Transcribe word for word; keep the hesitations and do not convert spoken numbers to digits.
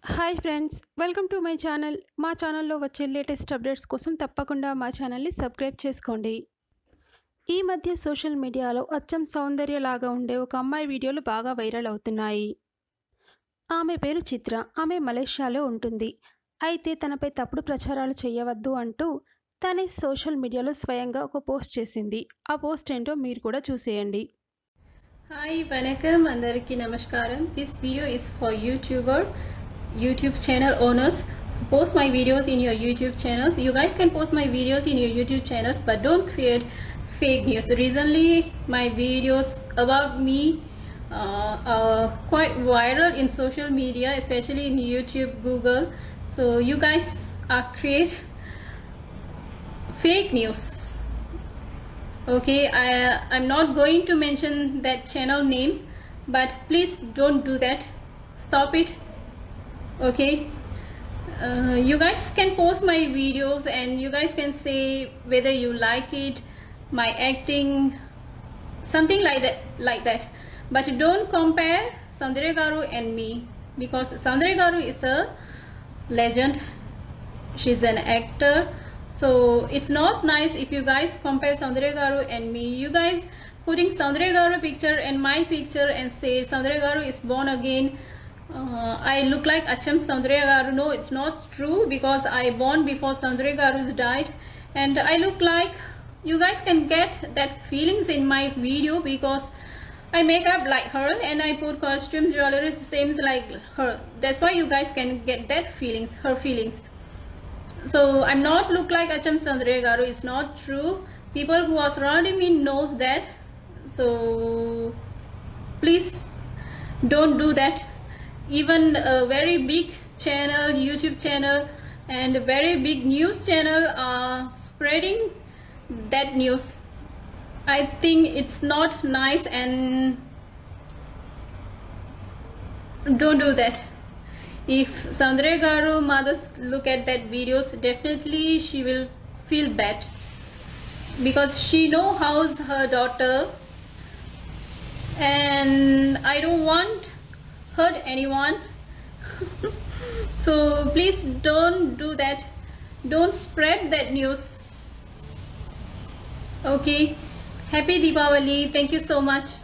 Hi friends, welcome to my channel. మా ఛానల్లో వచ్చే లేటెస్ట్ అప్డేట్స్ కోసం తప్పకుండా మా ఛానల్ని సబ్స్క్రైబ్ చేసుకోండి. ఈ మధ్య సోషల్ మీడియాలో అచ్చం సౌందర్యలాగా ఉండే ఒక అమ్మాయి వీడియోలు బాగా వైరల్ అవుతున్నాయి. ఆమె పేరు చిత్ర. ఆమె మలేషియాలో ఉంటుంది. అయితే తనపై తప్పుడు ప్రచారాలు చేయవద్దు అంటూ తనే సోషల్ మీడియాలో స్వయంగా ఒక పోస్ట్ చేసింది. ఆ పోస్ట్ ఏంటో మీరు కూడా చూసేయండి. Hi, Vanakkam, Andariki Namaskaram. This video is for YouTuber, YouTube channel owners. Post my videos in your YouTube channels. You guys can post my videos in your YouTube channels, but don't create fake news. Recently, my videos about me uh, are quite viral in social media, especially in YouTube, Google. So you guys are create fake news. Okay, I, I'm not going to mention that channel names, but please don't do that. Stop it. Okay, uh, you guys can post my videos and you guys can say whether you like it, my acting, something like that, like that. But don't compare Soundarya Garu and me, because Soundarya Garu is a legend. She's an actor. So it's not nice if you guys compare Soundarya Garu and me. You guys putting Soundarya Garu picture and my picture and say Soundarya Garu is born again. Uh, I look like Acham Soundarya Garu. No, it's not true, because I born before Soundarya Garu died, and I look like, you guys can get that feelings in my video because I make up like her and I put costumes, jewelry, same like her. That's why you guys can get that feelings, her feelings. So I'm not look like Acham Soundarya Garu. It's not true. People who are surrounding me knows that. So please don't do that. Even a very big channel, YouTube channel, and a very big news channel are spreading that news. I think it's not nice, and don't do that. If Soundarya Garu mothers look at that videos, definitely she will feel bad, because she know how's her daughter, and I don't want hurt anyone. So please don't do that. Don't spread that news. Okay, happy Deepavali. Thank you so much.